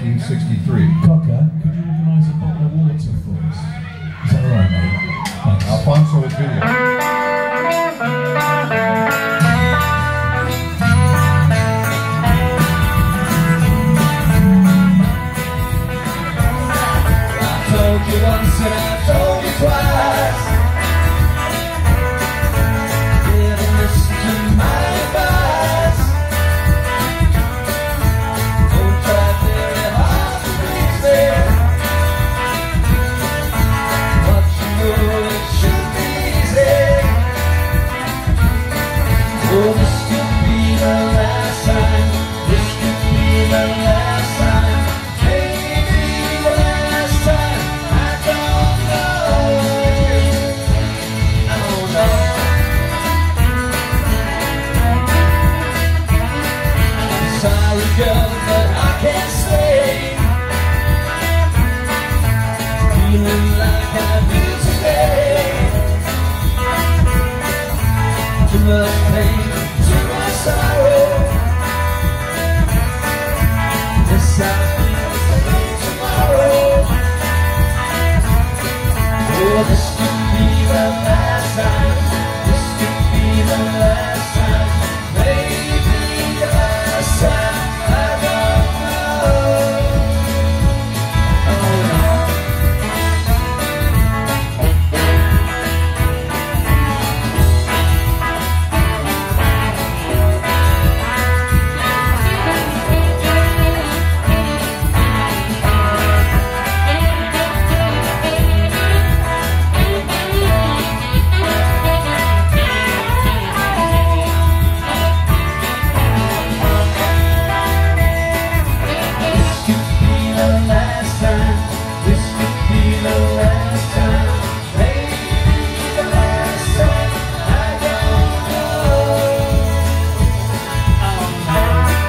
1963. Cocker, could you organise a bottle of water for us? Is that alright, mate? Thanks. Alfonso with video. Told you once and I told you twice. Didn't listen to my advice. Don't try very hard to please me. But you know it should be easy. Oh, this could be the last time. This could be the last time. Maybe the last time. Sorry girl, but I can't stay. Feeling like I do today. Too much pain, too much sorrow. Yes, I'll feel the same tomorrow. Oh, this could be the last time. This could be the last time. Maybe the last time. I don't know. Oh no.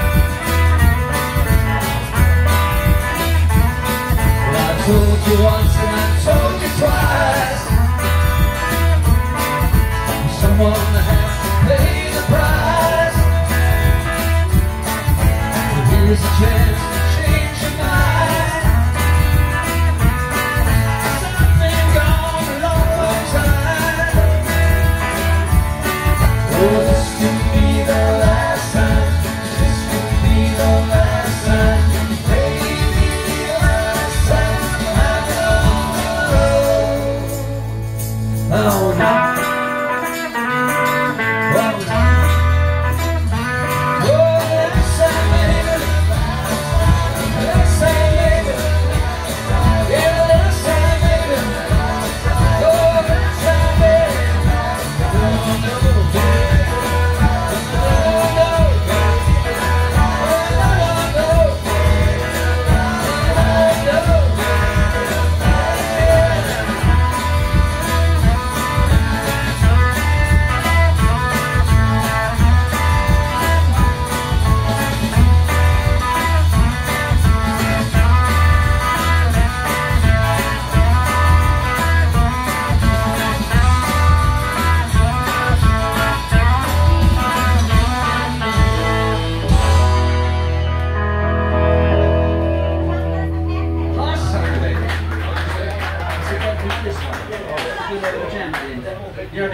Told you once